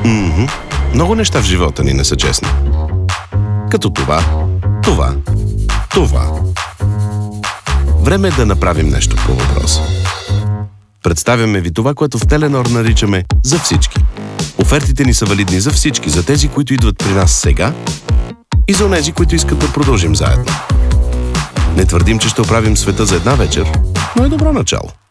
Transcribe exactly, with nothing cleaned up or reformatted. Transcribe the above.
Мгм. Много неща в живота ни не са честни. Като това, това, това. Време е да направим нещо по въпроса. Представяме ви това, което в Теленор наричаме «За всички». Офертите ни са валидни за всички, за тези, които идват при нас сега и за онези, които искат да продължим заедно. Не твърдим, че ще оправим света за една вечер, но е добро начало.